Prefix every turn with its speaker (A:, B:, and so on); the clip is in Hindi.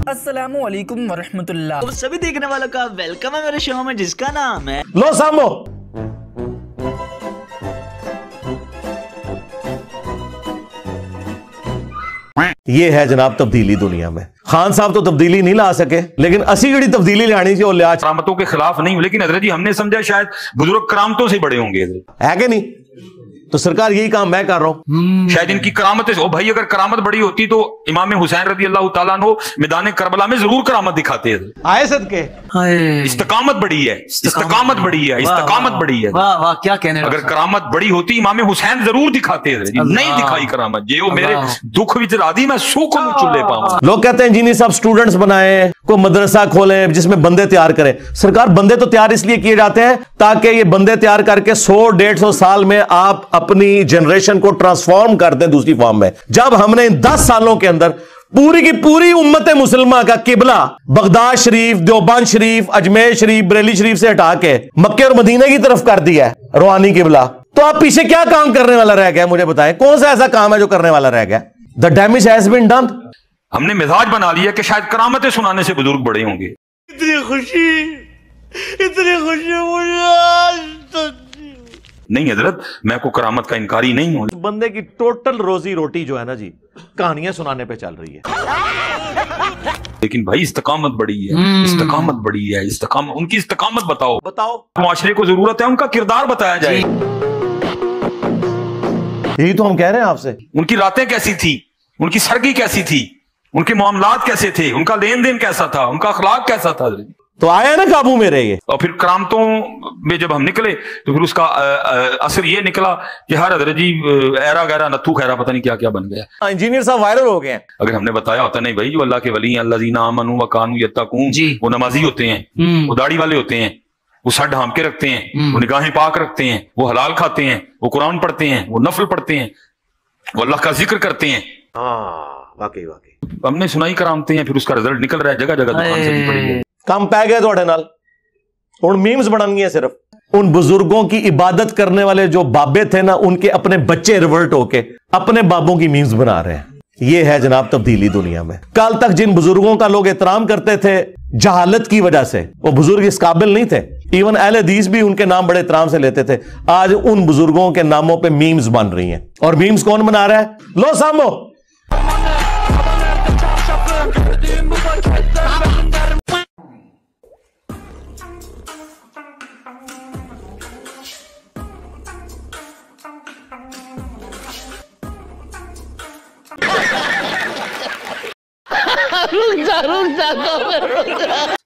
A: अस्सलामुअलैकुम वरहमतुल्लाह।
B: तो सभी देखने वालों का वेलकम है मेरे शो में जिसका नाम है
C: लो सामो। ये है जनाब तब्दीली दुनिया में। खान साहब तो तब्दीली नहीं ला सके, लेकिन असी जड़ी तब्दीली लानी थी वो लिया।
D: करामतों के खिलाफ नहीं हूं, लेकिन हजरत जी हमने समझा शायद बुजुर्ग करामतों से बड़े होंगे,
C: है कि नहीं? तो सरकार यही काम मैं कर रहा हूं।
D: शायद इनकी करामत ओ भाई, अगर करामत बड़ी होती तो इमाम हुसैन रज़ी अल्लाह तआला अन्हु मैदान करबला में जरूर करामत दिखाते हैं।
C: आए सदके
D: इस्तकामत बड़ी है, इस्तकामत बड़ी है, इस्तकामत बड़ी है।
B: वाह वाह क्या कहने।
D: अगर करामत बड़ी होती इमाम हुसैन जरूर दिखाते हैं, नहीं दिखाई करामत। ये वो मेरे दुख विच राधी मैं सूख चुल्ले पाऊं।
C: लोग कहते हैं इंजीनियर साहब स्टूडेंट्स बनाए, को मदरसा खोले जिसमें बंदे तैयार करें। सरकार बंदे तो तैयार इसलिए किए जाते हैं ताकि ये बंदे तैयार करके 100-150 साल में आप अपनी जनरेशन को ट्रांसफॉर्म कर दें दूसरी फॉर्म में। जब हमने इन 10 सालों के अंदर पूरी की पूरी उम्मत मुसलमान का किबला बगदाद शरीफ, देवबंद शरीफ, अजमेर शरीफ, बरेली शरीफ से हटा के मक्के और मदीने की तरफ कर दिया है रूहानी किबला, तो आप पीछे क्या काम करने वाला रह गया? मुझे बताएं कौन सा ऐसा काम है जो करने वाला रह गया? The damage has been done.
D: हमने मिजाज बना लिया कि शायद करामतें सुनाने से बुजुर्ग बड़े होंगे।
B: इतनी खुशी मुझे
D: नहीं हजरत, मैं को करामत का इनकारी नहीं हूं।
C: बंदे की टोटल रोजी रोटी जो है ना जी, कहानियां सुनाने पे चल रही है।
D: लेकिन भाई इस्तकामत बड़ी है, इस्तकामत बड़ी है, इस्तकामत। उनकी इस्तकामत बताओ। मुआशरे को जरूरत है उनका किरदार बताया जाए।
C: यही तो हम कह रहे हैं आपसे।
D: उनकी रातें कैसी थी, उनकी सरगी कैसी थी, उनके मामलात कैसे थे, उनका लेन देन कैसा था, उनका अखलाक कैसा था।
C: तो आया ना काबू में रहे।
D: और फिर करामतों में जब हम निकले तो फिर उसका असर ये निकला कि हर हजरत जी ऐरा गैरा नत्थू खैरा पता नहीं क्या क्या बन गया।
C: इंजीनियर साहब वायरल हो गए हैं।
D: अगर हमने बताया होता नहीं भाई जो अल्लाह के वली हैं, अल्लाज़ीना आमनू व कानू यत्तकून, वो नमाजी होते हैं, वो दाढ़ी वाले होते हैं, वो सर ढांप के रखते हैं, वो निगाहें पाक रखते हैं, वो हलाल खाते हैं, वो कुरान पढ़ते हैं, वो नफल पढ़ते हैं, वो अल्लाह का जिक्र करते हैं।
C: वाकई
D: हमने सुनाई करामते हैं, फिर उसका रिजल्ट निकल रहा है, जगह जगह दुकान से पड़ी है।
C: काम पै गए थोड़े नाल हुण मीम्स बननी है। सिर्फ उन बुजुर्गों की इबादत करने वाले जो बाबे थे ना, उनके अपने बच्चे रिवर्ट होके अपने बाबों की मीम्स बना रहे हैं। ये है जनाब तब्दीली दुनिया में। कल तक जिन बुजुर्गों का लोग एहतराम करते थे जहालत की वजह से, वो बुजुर्ग इस काबिल नहीं थे। इवन अहले हदीस भी उनके नाम बड़े एहतराम से लेते थे। आज उन बुजुर्गों के नामों पे मीम्स बन रही हैं। और मीम्स कौन बना रहा है? लो सामो।
E: रुक जा